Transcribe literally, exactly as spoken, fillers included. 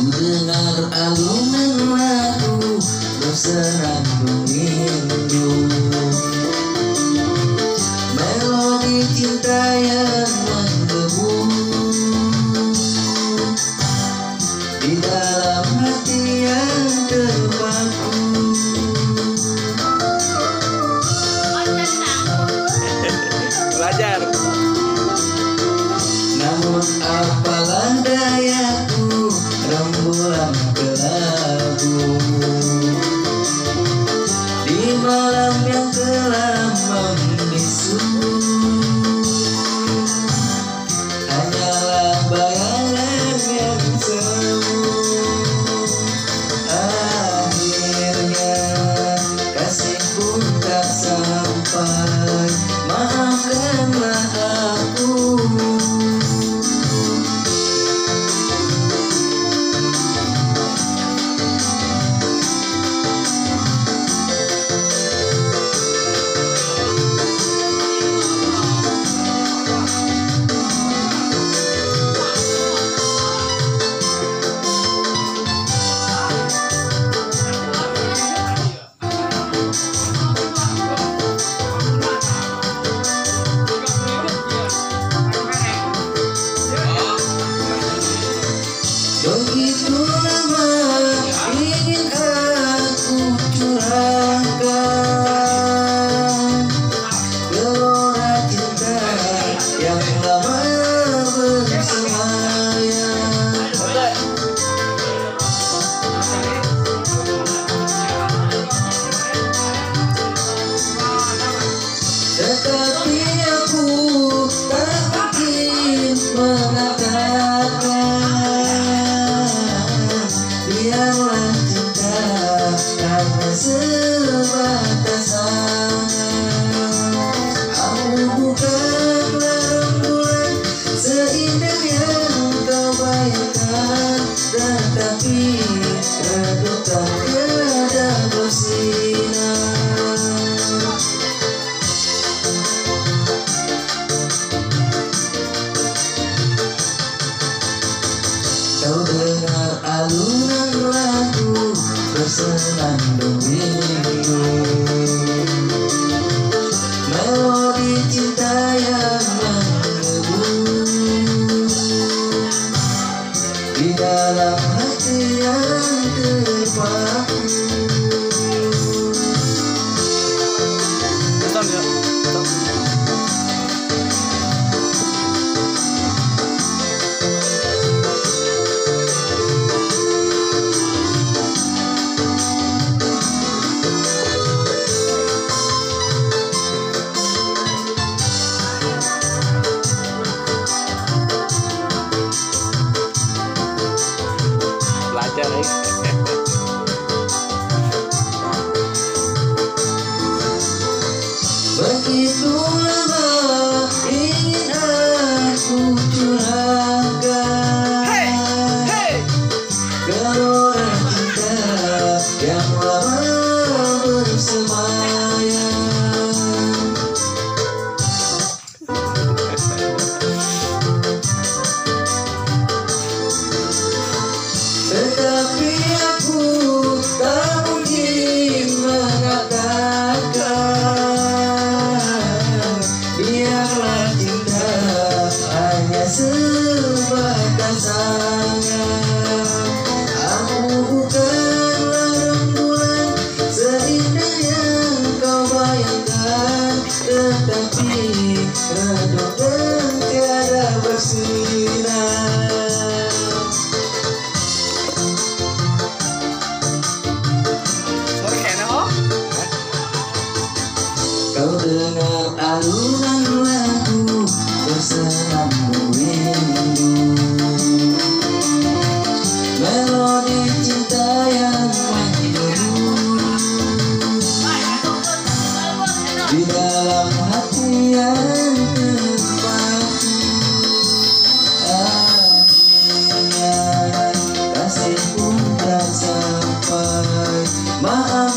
dengar alunan lagu bersenandung rindu, melodi cinta yang menggebu di dalam hati yang terpaku. Belajar. Namun apalah dayaku, rembulan kelabu di malam yang telah membisu, hanyalah bayangan yang semu. Akhirnya kasih pun tak sampai, maafkanlah aku. Begitu lama ingin aku curahkan gelora cinta yang lama bersemayam, tetapi aku tak mungkin mengatakan biarlah cinta hanya sebatas angan. Aku bukanlah rembulan seindah yang kau bayangkan, tetapi redup tak tiada bersinar. Kau dengar alunan lagu bersenandung rindu, melodi cinta yang menggebu di dalam hati yang terpaku. Belajar, eh. Begitu lama ingin aku curahkan Hey, hey. gelora cinta yang lama bersemayam, tetapi aku tak mungkin mengatakan biarlah cinta hanya sebatas angan. Aku bukanlah rembulan seindah yang kau bayangkan, tetapi redup dan tiada bersinar. Kau dengar alunan lagu bersenandung rindu, melodi cinta yang menggebu di dalam hati yang terpaku. Akhirnya kasih pun tak sampai, maaf